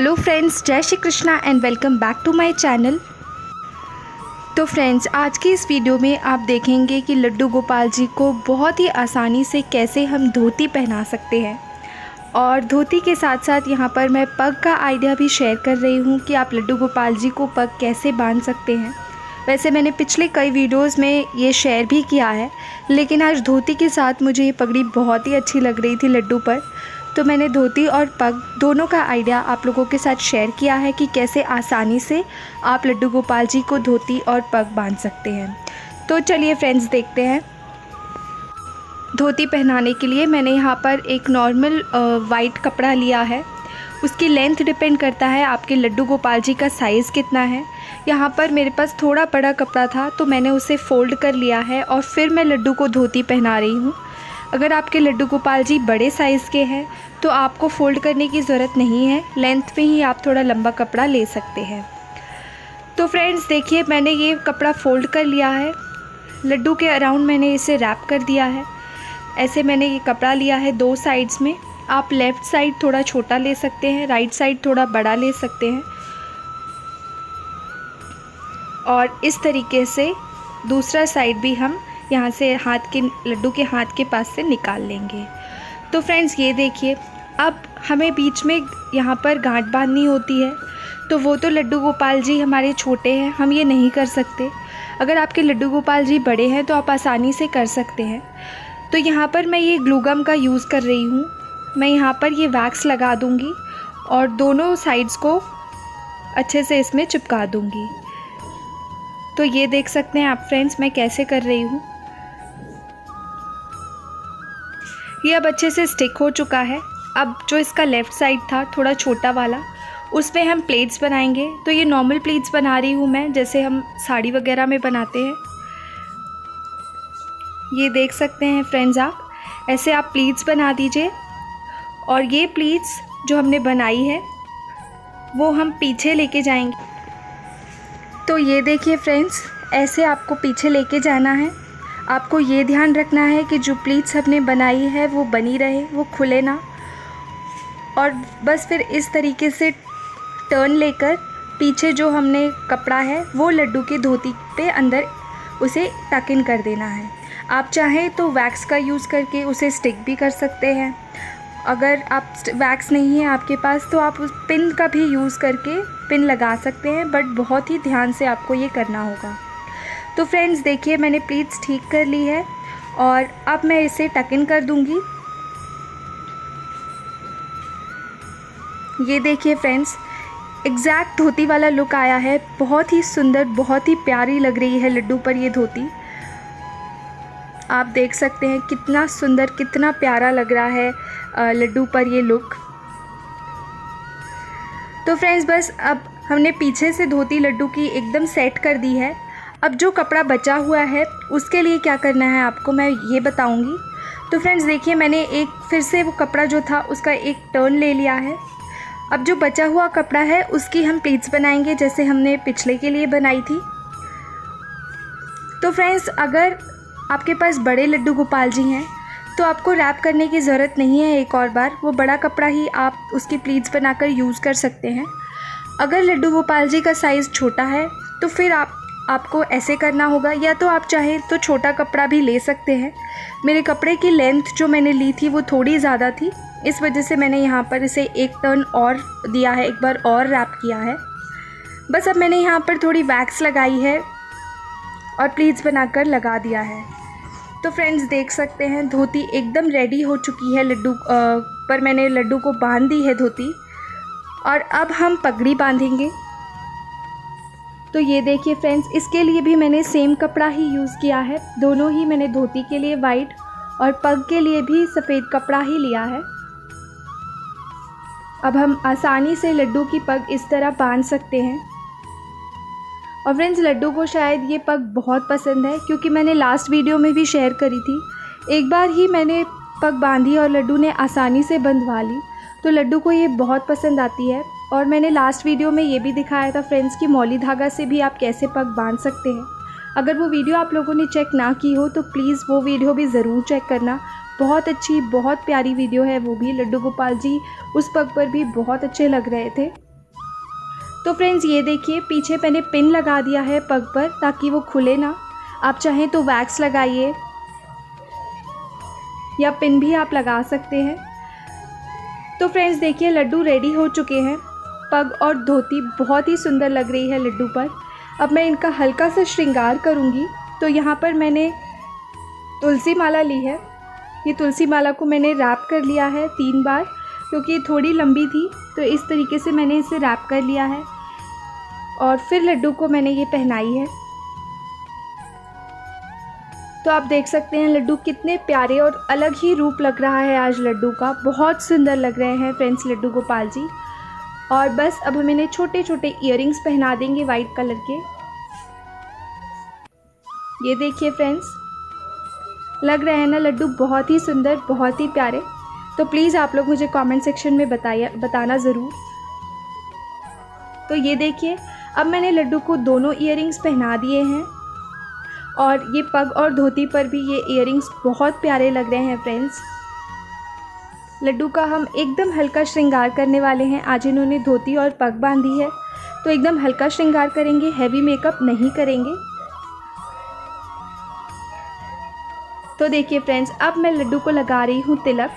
Hello friends, जय Shri Krishna and welcome back to my channel. तो friends, आज की इस वीडियो में आप देखेंगे कि लड्डू गोपाल जी को बहुत ही आसानी से कैसे हम धोती पहना सकते हैं। और धोती के साथ साथ यहाँ पर मैं पग का आइडिया भी शेयर कर रही हूँ कि आप लड्डू गोपाल जी को पग कैसे बांध सकते हैं। वैसे मैंने पिछले कई वीडियोस में ये शेयर भी किया है, लेकिन आज धोती के साथ मुझे ये पगड़ी बहुत ही अच्छी लग रही थी लड्डू पर, तो मैंने धोती और पग दोनों का आइडिया आप लोगों के साथ शेयर किया है कि कैसे आसानी से आप लड्डू गोपाल जी को धोती और पग बांध सकते हैं। तो चलिए फ्रेंड्स, देखते हैं। धोती पहनाने के लिए मैंने यहाँ पर एक नॉर्मल वाइट कपड़ा लिया है। उसकी लेंथ डिपेंड करता है आपके लड्डू गोपाल जी का साइज़ कितना है। यहाँ पर मेरे पास थोड़ा बड़ा कपड़ा था तो मैंने उसे फ़ोल्ड कर लिया है और फिर मैं लड्डू को धोती पहना रही हूँ। अगर आपके लड्डू गोपाल जी बड़े साइज़ के हैं तो आपको फ़ोल्ड करने की ज़रूरत नहीं है, लेंथ में ही आप थोड़ा लंबा कपड़ा ले सकते हैं। तो फ्रेंड्स देखिए, मैंने ये कपड़ा फ़ोल्ड कर लिया है। लड्डू के अराउंड मैंने इसे रैप कर दिया है। ऐसे मैंने ये कपड़ा लिया है दो साइड्स में। आप लेफ़्ट साइड थोड़ा छोटा ले सकते हैं, राइट साइड थोड़ा बड़ा ले सकते हैं। और इस तरीके से दूसरा साइड भी हम यहाँ से लड्डू के हाथ के पास से निकाल लेंगे। तो फ्रेंड्स ये देखिए, अब हमें बीच में यहाँ पर गांठ बांधनी होती है, तो वो तो लड्डू गोपाल जी हमारे छोटे हैं, हम ये नहीं कर सकते। अगर आपके लड्डू गोपाल जी बड़े हैं तो आप आसानी से कर सकते हैं। तो यहाँ पर मैं ये ग्लू गम का यूज़ कर रही हूँ। मैं यहाँ पर ये वैक्स लगा दूँगी और दोनों साइड्स को अच्छे से इसमें चिपका दूँगी। तो ये देख सकते हैं आप फ्रेंड्स, मैं कैसे कर रही हूँ। ये अब अच्छे से स्टिक हो चुका है। अब जो इसका लेफ़्ट साइड था थोड़ा छोटा वाला, उस पे हम प्लेट्स बनाएंगे। तो ये नॉर्मल प्लेट्स बना रही हूँ मैं, जैसे हम साड़ी वगैरह में बनाते हैं। ये देख सकते हैं फ्रेंड्स, आप ऐसे आप प्लेट्स बना दीजिए। और ये प्लेट्स जो हमने बनाई है वो हम पीछे लेके जाएंगे। तो ये देखिए फ्रेंड्स, ऐसे आपको पीछे लेके जाना है। आपको ये ध्यान रखना है कि जो प्लीट्स हमने बनाई है वो बनी रहे, वो खुले ना। और बस फिर इस तरीके से टर्न लेकर पीछे जो हमने कपड़ा है वो लड्डू की धोती पे अंदर उसे टक इन कर देना है। आप चाहें तो वैक्स का यूज़ करके उसे स्टिक भी कर सकते हैं। अगर आप वैक्स नहीं है आपके पास तो आप उस पिन का भी यूज़ करके पिन लगा सकते हैं, बट बहुत ही ध्यान से आपको ये करना होगा। तो फ्रेंड्स देखिए, मैंने प्लीट्स ठीक कर ली है और अब मैं इसे टक इन कर दूंगी। ये देखिए फ्रेंड्स, एग्जैक्ट धोती वाला लुक आया है। बहुत ही सुंदर, बहुत ही प्यारी लग रही है लड्डू पर ये धोती। आप देख सकते हैं कितना सुंदर, कितना प्यारा लग रहा है लड्डू पर ये लुक। तो फ्रेंड्स बस अब हमने पीछे से धोती लड्डू की एकदम सेट कर दी है। अब जो कपड़ा बचा हुआ है उसके लिए क्या करना है आपको मैं ये बताऊंगी। तो फ्रेंड्स देखिए, मैंने एक फिर से वो कपड़ा जो था उसका एक टर्न ले लिया है। अब जो बचा हुआ कपड़ा है उसकी हम प्लीट्स बनाएंगे, जैसे हमने पिछले के लिए बनाई थी। तो फ्रेंड्स, अगर आपके पास बड़े लड्डू गोपाल जी हैं तो आपको रैप करने की ज़रूरत नहीं है एक और बार। वो बड़ा कपड़ा ही आप उसकी प्लीट्स बनाकर यूज़ कर सकते हैं। अगर लड्डू गोपाल जी का साइज़ छोटा है तो फिर आपको ऐसे करना होगा, या तो आप चाहें तो छोटा कपड़ा भी ले सकते हैं। मेरे कपड़े की लेंथ जो मैंने ली थी वो थोड़ी ज़्यादा थी, इस वजह से मैंने यहाँ पर इसे एक टर्न और दिया है, एक बार और रैप किया है। बस अब मैंने यहाँ पर थोड़ी वैक्स लगाई है और प्लीट्स बनाकर लगा दिया है। तो फ्रेंड्स देख सकते हैं, धोती एकदम रेडी हो चुकी है। लड्डू पर मैंने लड्डू को बांध दी है धोती, और अब हम पगड़ी बांधेंगे। तो ये देखिए फ्रेंड्स, इसके लिए भी मैंने सेम कपड़ा ही यूज़ किया है। दोनों ही मैंने धोती के लिए वाइट और पग के लिए भी सफ़ेद कपड़ा ही लिया है। अब हम आसानी से लड्डू की पग इस तरह बांध सकते हैं। और फ्रेंड्स, लड्डू को शायद ये पग बहुत पसंद है, क्योंकि मैंने लास्ट वीडियो में भी शेयर करी थी। एक बार ही मैंने पग बांधी और लड्डू ने आसानी से बंधवा ली, तो लड्डू को ये बहुत पसंद आती है। और मैंने लास्ट वीडियो में ये भी दिखाया था फ्रेंड्स कि मौली धागा से भी आप कैसे पग बांध सकते हैं। अगर वो वीडियो आप लोगों ने चेक ना की हो तो प्लीज़ वो वीडियो भी ज़रूर चेक करना। बहुत अच्छी, बहुत प्यारी वीडियो है वो भी। लड्डू गोपाल जी उस पग पर भी बहुत अच्छे लग रहे थे। तो फ्रेंड्स ये देखिए, पीछे मैंने पिन लगा दिया है पग पर ताकि वो खुले ना। आप चाहें तो वैक्स लगाइए या पिन भी आप लगा सकते हैं। तो फ्रेंड्स देखिए, लड्डू रेडी हो चुके हैं। पग और धोती बहुत ही सुंदर लग रही है लड्डू पर। अब मैं इनका हल्का सा श्रृंगार करूँगी। तो यहाँ पर मैंने तुलसी माला ली है। ये तुलसी माला को मैंने रैप कर लिया है 3 बार, क्योंकि थोड़ी लंबी थी तो इस तरीके से मैंने इसे रैप कर लिया है। और फिर लड्डू को मैंने ये पहनाई है। तो आप देख सकते हैं लड्डू कितने प्यारे और अलग ही रूप लग रहा है आज लड्डू का। बहुत सुंदर लग रहे हैं फ्रेंड्स लड्डू गोपाल जी। और बस अब हम इन्हें छोटे छोटे ईयरिंग्स पहना देंगे वाइट कलर के। ये देखिए फ्रेंड्स, लग रहे हैं ना लड्डू बहुत ही सुंदर, बहुत ही प्यारे। तो प्लीज़ आप लोग मुझे कमेंट सेक्शन में बताना ज़रूर। तो ये देखिए, अब मैंने लड्डू को दोनों ईयरिंग्स पहना दिए हैं और ये पग और धोती पर भी ये ईयरिंग्स बहुत प्यारे लग रहे हैं फ्रेंड्स। लड्डू का हम एकदम हल्का श्रृंगार करने वाले हैं। आज इन्होंने धोती और पग बांधी है तो एकदम हल्का श्रृंगार करेंगे, हैवी मेकअप नहीं करेंगे। तो देखिए फ्रेंड्स, अब मैं लड्डू को लगा रही हूँ तिलक।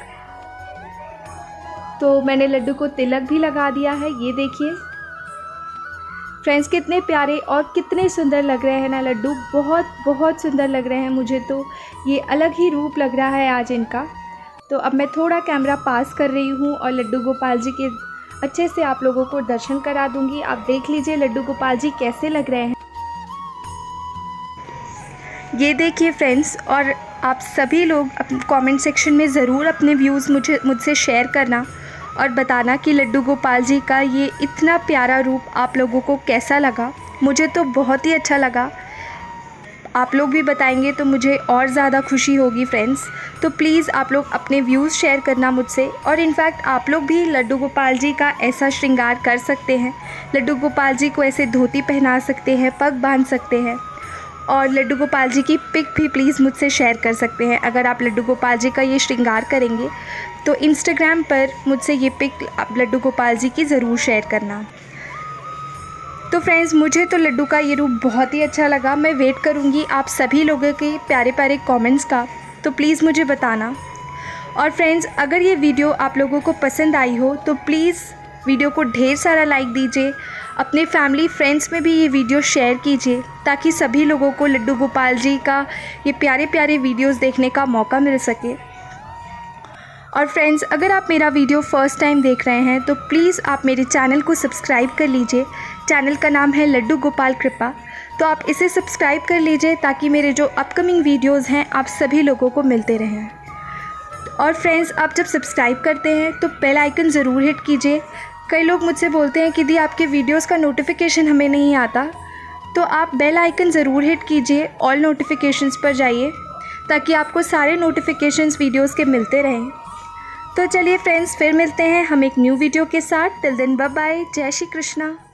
तो मैंने लड्डू को तिलक भी लगा दिया है। ये देखिए फ्रेंड्स, कितने प्यारे और कितने सुंदर लग रहे हैं ना लड्डू। बहुत बहुत सुंदर लग रहे हैं। मुझे तो ये अलग ही रूप लग रहा है आज इनका। तो अब मैं थोड़ा कैमरा पास कर रही हूँ और लड्डू गोपाल जी के अच्छे से आप लोगों को दर्शन करा दूँगी। आप देख लीजिए लड्डू गोपाल जी कैसे लग रहे हैं। ये देखिए फ्रेंड्स, और आप सभी लोग कमेंट सेक्शन में ज़रूर अपने व्यूज़ मुझसे शेयर करना और बताना कि लड्डू गोपाल जी का ये इतना प्यारा रूप आप लोगों को कैसा लगा। मुझे तो बहुत ही अच्छा लगा। आप लोग भी बताएंगे तो मुझे और ज़्यादा खुशी होगी फ्रेंड्स। तो प्लीज़ आप लोग अपने व्यूज़ शेयर करना मुझसे। और इनफैक्ट आप लोग भी लड्डू गोपाल जी का ऐसा श्रृंगार कर सकते हैं। लड्डू गोपाल जी को ऐसे धोती पहना सकते हैं, पग बांध सकते हैं और लड्डू गोपाल जी की पिक भी प्लीज़ मुझसे शेयर कर सकते हैं। अगर आप लड्डू गोपाल जी का ये श्रृंगार करेंगे तो इंस्टाग्राम पर मुझसे ये पिक आप लड्डू गोपाल जी की ज़रूर शेयर करना। तो फ्रेंड्स, मुझे तो लड्डू का ये रूप बहुत ही अच्छा लगा। मैं वेट करूँगी आप सभी लोगों के प्यारे प्यारे कमेंट्स का। तो प्लीज़ मुझे बताना। और फ्रेंड्स, अगर ये वीडियो आप लोगों को पसंद आई हो तो प्लीज़ वीडियो को ढेर सारा लाइक दीजिए। अपने फैमिली फ्रेंड्स में भी ये वीडियो शेयर कीजिए ताकि सभी लोगों को लड्डू गोपाल जी का ये प्यारे प्यारे वीडियोस देखने का मौका मिल सके। और फ्रेंड्स, अगर आप मेरा वीडियो फ़र्स्ट टाइम देख रहे हैं तो प्लीज़ आप मेरे चैनल को सब्सक्राइब कर लीजिए। चैनल का नाम है लड्डू गोपाल कृपा। तो आप इसे सब्सक्राइब कर लीजिए ताकि मेरे जो अपकमिंग वीडियोज़ हैं आप सभी लोगों को मिलते रहें। और फ्रेंड्स, आप जब सब्सक्राइब करते हैं तो बेल आइकन ज़रूर हिट कीजिए। कई लोग मुझसे बोलते हैं कि दी आपके वीडियोस का नोटिफिकेशन हमें नहीं आता। तो आप बेल आइकन ज़रूर हिट कीजिए, ऑल नोटिफिकेशंस पर जाइए ताकि आपको सारे नोटिफिकेशंस वीडियोस के मिलते रहें। तो चलिए फ्रेंड्स, फिर मिलते हैं हम एक न्यू वीडियो के साथ। Till then bye bye. जय श्री कृष्णा।